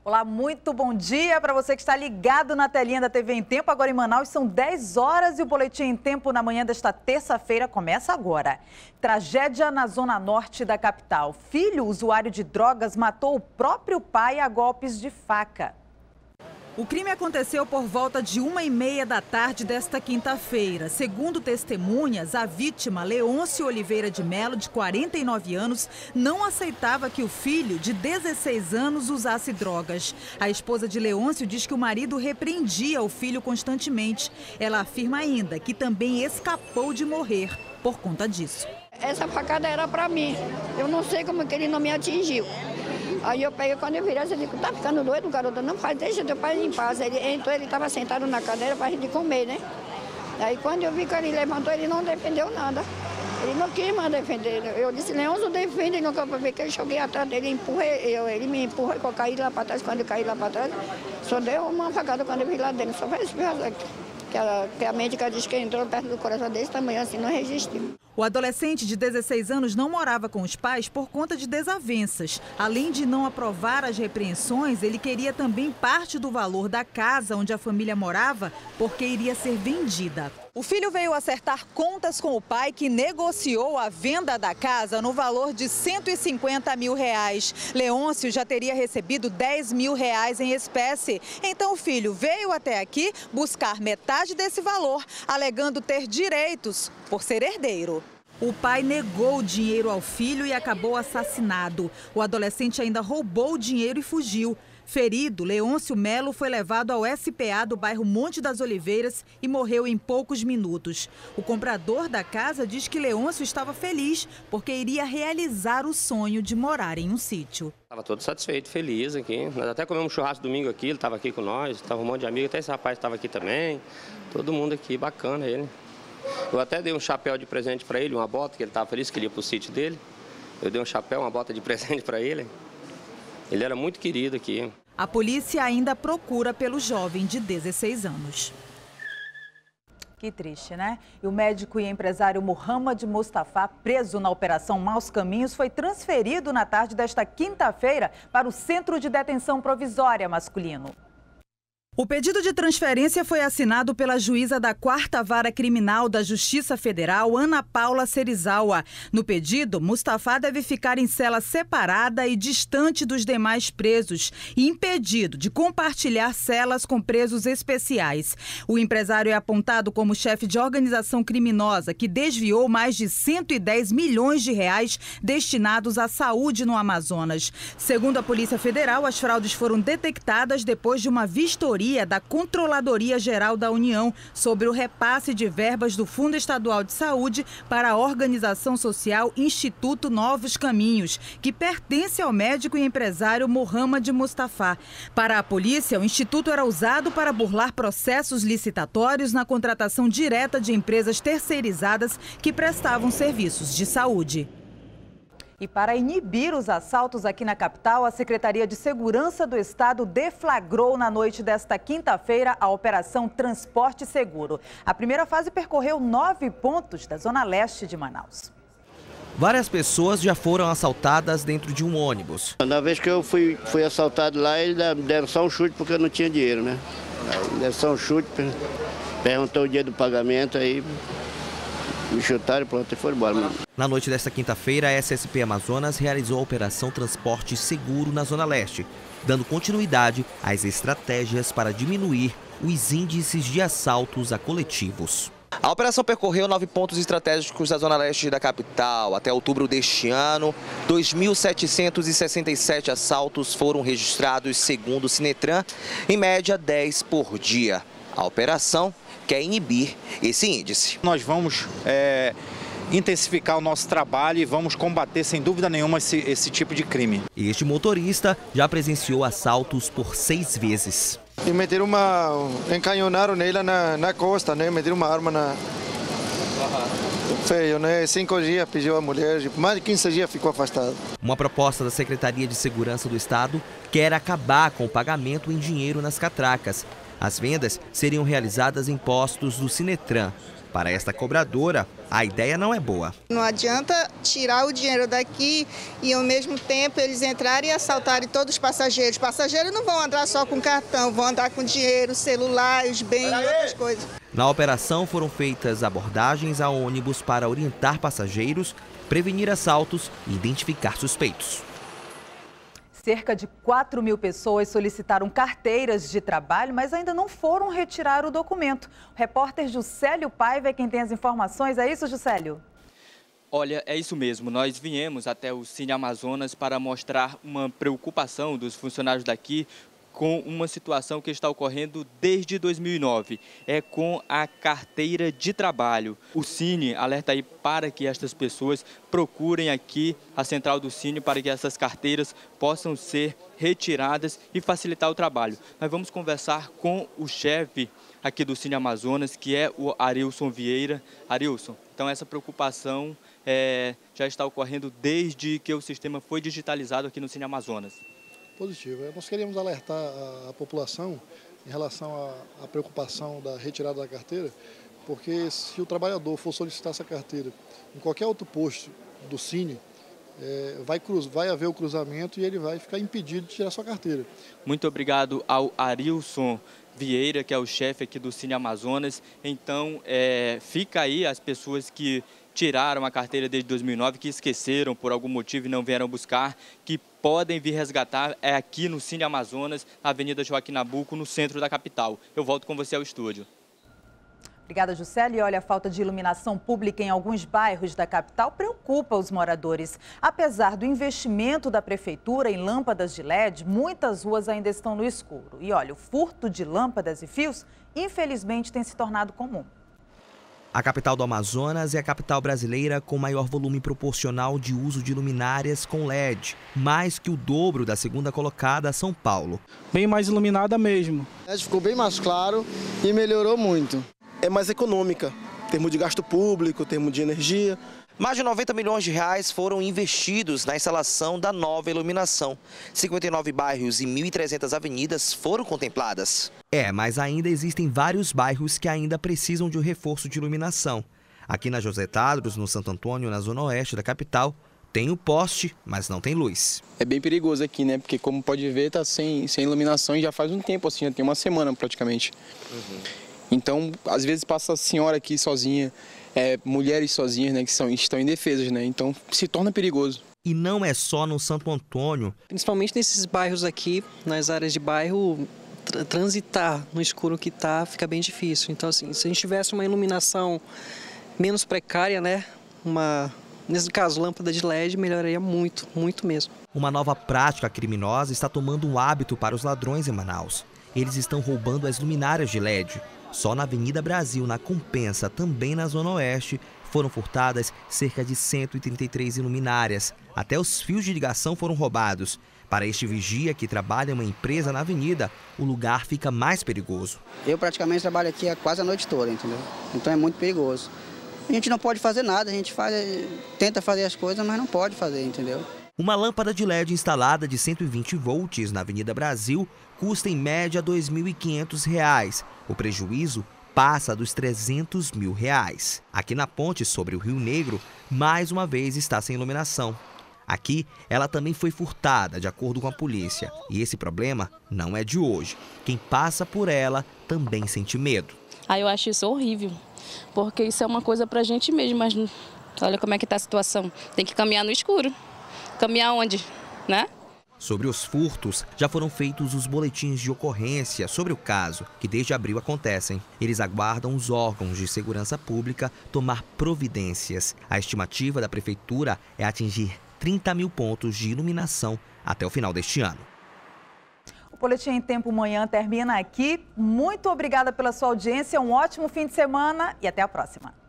Olá, muito bom dia para você que está ligado na telinha da TV em Tempo. Agora em Manaus são 10 horas e o Boletim em Tempo na manhã desta terça-feira começa agora. Tragédia na zona norte da capital. Filho usuário de drogas matou o próprio pai a golpes de faca. O crime aconteceu por volta de 1h30 da tarde desta quinta-feira. Segundo testemunhas, a vítima, Leôncio Oliveira de Melo, de 49 anos, não aceitava que o filho, de 16 anos, usasse drogas. A esposa de Leôncio diz que o marido repreendia o filho constantemente. Ela afirma ainda que também escapou de morrer por conta disso. Essa facada era para mim. Eu não sei como que ele não me atingiu. Aí eu peguei, quando eu virei, eu digo, tá ficando doido, garoto? Não faz, deixa teu pai em paz. Ele estava sentado na cadeira para a gente comer, né? Aí quando eu vi que ele levantou, ele não defendeu nada. Ele não quis mais defender. Eu disse, Leôncio, defende, não quero ver que eu joguei atrás dele, ele me empurra e eu caí lá para trás. Quando eu caí lá para trás, só deu uma facada quando eu vi lá dentro, só fez que a médica disse que entrou perto do coração desse tamanho, assim, não resistiu. O adolescente de 16 anos não morava com os pais por conta de desavenças. Além de não aprovar as repreensões, ele queria também parte do valor da casa onde a família morava, porque iria ser vendida. O filho veio acertar contas com o pai, que negociou a venda da casa no valor de R$150 mil. Leôncio já teria recebido R$10 mil em espécie. Então o filho veio até aqui buscar metade desse valor, alegando ter direitos por ser herdeiro. O pai negou o dinheiro ao filho e acabou assassinado. O adolescente ainda roubou o dinheiro e fugiu. Ferido, Leôncio Melo foi levado ao SPA do bairro Monte das Oliveiras e morreu em poucos minutos. O comprador da casa diz que Leôncio estava feliz porque iria realizar o sonho de morar em um sítio. Estava todo satisfeito, feliz aqui. Nós até comemos um churrasco domingo aqui, ele estava aqui com nós, estava um monte de amigos, até esse rapaz estava aqui também. Todo mundo aqui, bacana ele. Eu até dei um chapéu de presente para ele, uma bota, que ele estava feliz que ele ia para o sítio dele. Eu dei um chapéu, uma bota de presente para ele. Ele era muito querido aqui. A polícia ainda procura pelo jovem de 16 anos. Que triste, né? E o médico e empresário Mohamed Mustafa, preso na Operação Maus Caminhos, foi transferido na tarde desta quinta-feira para o Centro de Detenção Provisória masculino. O pedido de transferência foi assinado pela juíza da 4ª Vara Criminal da Justiça Federal, Ana Paula Serizawa. No pedido, Mustafa deve ficar em cela separada e distante dos demais presos e impedido de compartilhar celas com presos especiais. O empresário é apontado como chefe de organização criminosa que desviou mais de R$110 milhões destinados à saúde no Amazonas. Segundo a Polícia Federal, as fraudes foram detectadas depois de uma vistoria da Controladoria Geral da União sobre o repasse de verbas do Fundo Estadual de Saúde para a organização social Instituto Novos Caminhos, que pertence ao médico e empresário Mohamed Mustafa. Para a polícia, o instituto era usado para burlar processos licitatórios na contratação direta de empresas terceirizadas que prestavam serviços de saúde. E para inibir os assaltos aqui na capital, a Secretaria de Segurança do Estado deflagrou na noite desta quinta-feira a Operação Transporte Seguro. A primeira fase percorreu 9 pontos da zona leste de Manaus. Várias pessoas já foram assaltadas dentro de um ônibus. Na vez que eu fui assaltado lá, eles deram só um chute porque eu não tinha dinheiro, né? Deram só um chute, perguntou o dia do pagamento, aí me chutaram e pronto, e foram embora. Na noite desta quinta-feira, a SSP Amazonas realizou a Operação Transporte Seguro na Zona Leste, dando continuidade às estratégias para diminuir os índices de assaltos a coletivos. A operação percorreu 9 pontos estratégicos da Zona Leste da capital. Até outubro deste ano, 2.767 assaltos foram registrados, segundo o Sinetran, em média 10 por dia. A operação quer inibir esse índice. Nós vamos intensificar o nosso trabalho e vamos combater, sem dúvida nenhuma, esse tipo de crime. Este motorista já presenciou assaltos por 6 vezes. E encanhonaram nele na costa, né? Meteram uma arma na... Feio, né? 5 dias pediu a mulher, mais de 15 dias ficou afastado. Uma proposta da Secretaria de Segurança do Estado quer acabar com o pagamento em dinheiro nas catracas. As vendas seriam realizadas em postos do Sinetran. Para esta cobradora, a ideia não é boa. Não adianta tirar o dinheiro daqui e, ao mesmo tempo, eles entrarem e assaltarem todos os passageiros. Os passageiros não vão andar só com cartão, vão andar com dinheiro, celular, os bens e outras coisas. Na operação foram feitas abordagens a ônibus para orientar passageiros, prevenir assaltos e identificar suspeitos. Cerca de 4.000 pessoas solicitaram carteiras de trabalho, mas ainda não foram retirar o documento. O repórter Juscelio Paiva é quem tem as informações. É isso, Juscelio? Olha, é isso mesmo. Nós viemos até o Cine Amazonas para mostrar uma preocupação dos funcionários daqui com uma situação que está ocorrendo desde 2009, é com a carteira de trabalho. O Cine alerta aí para que estas pessoas procurem aqui a central do Cine para que essas carteiras possam ser retiradas e facilitar o trabalho. Nós vamos conversar com o chefe aqui do Cine Amazonas, que é o Arilson Vieira. Arilson, então essa preocupação já está ocorrendo desde que o sistema foi digitalizado aqui no Cine Amazonas. Positivo. Nós queríamos alertar a população em relação à preocupação da retirada da carteira, porque se o trabalhador for solicitar essa carteira em qualquer outro posto do Cine, vai haver o cruzamento e ele vai ficar impedido de tirar sua carteira. Muito obrigado ao Arilson Vieira, que é o chefe aqui do Cine Amazonas. Então, fica aí as pessoas que tiraram a carteira desde 2009, que esqueceram por algum motivo e não vieram buscar, que podem vir resgatar aqui no Cine Amazonas, na Avenida Joaquim Nabuco, no centro da capital. Eu volto com você ao estúdio. Obrigada, Juscelio. E olha, a falta de iluminação pública em alguns bairros da capital preocupa os moradores. Apesar do investimento da prefeitura em lâmpadas de LED, muitas ruas ainda estão no escuro. E olha, o furto de lâmpadas e fios, infelizmente, tem se tornado comum. A capital do Amazonas é a capital brasileira com maior volume proporcional de uso de luminárias com LED, mais que o dobro da segunda colocada, São Paulo. Bem mais iluminada mesmo. Ficou bem mais claro e melhorou muito. É mais econômica, em termos de gasto público, em termos de energia. Mais de 90 milhões de reais foram investidos na instalação da nova iluminação. 59 bairros e 1.300 avenidas foram contempladas. Mas ainda existem vários bairros que ainda precisam de um reforço de iluminação. Aqui na José Tadros, no Santo Antônio, na zona oeste da capital, tem o poste, mas não tem luz. É bem perigoso aqui, né? Porque como pode ver, tá sem iluminação e já faz um tempo, assim, já tem uma semana praticamente. Então, às vezes passa a senhora aqui sozinha, mulheres sozinhas, né, que estão indefesas, né? Então se torna perigoso. E não é só no Santo Antônio. Principalmente nesses bairros aqui, nas áreas de bairro, transitar no escuro que fica bem difícil. Então, assim, se a gente tivesse uma iluminação menos precária, né, nesse caso, lâmpada de LED, melhoraria muito, muito mesmo. Uma nova prática criminosa está tomando um hábito para os ladrões em Manaus. Eles estão roubando as luminárias de LED. Só na Avenida Brasil, na Compensa, também na Zona Oeste, foram furtadas cerca de 133 luminárias. Até os fios de ligação foram roubados. Para este vigia que trabalha em uma empresa na avenida, o lugar fica mais perigoso. Eu praticamente trabalho aqui quase a noite toda, entendeu? Então é muito perigoso. A gente não pode fazer nada, a gente tenta fazer as coisas, mas não pode fazer, entendeu? Uma lâmpada de LED instalada de 120 volts na Avenida Brasil custa em média R$ 2.500. O prejuízo passa dos R$300 mil. Aqui na ponte sobre o Rio Negro, mais uma vez está sem iluminação. Aqui, ela também foi furtada, de acordo com a polícia. E esse problema não é de hoje. Quem passa por ela também sente medo. Eu acho isso horrível, porque isso é uma coisa pra gente mesmo, mas olha como é que tá a situação. Tem que caminhar no escuro. Caminhar onde, né? Sobre os furtos, já foram feitos os boletins de ocorrência sobre o caso, que desde abril acontecem. Eles aguardam os órgãos de segurança pública tomar providências. A estimativa da prefeitura é atingir 30 mil pontos de iluminação até o final deste ano. O Boletim em Tempo Manhã termina aqui. Muito obrigada pela sua audiência, um ótimo fim de semana e até a próxima.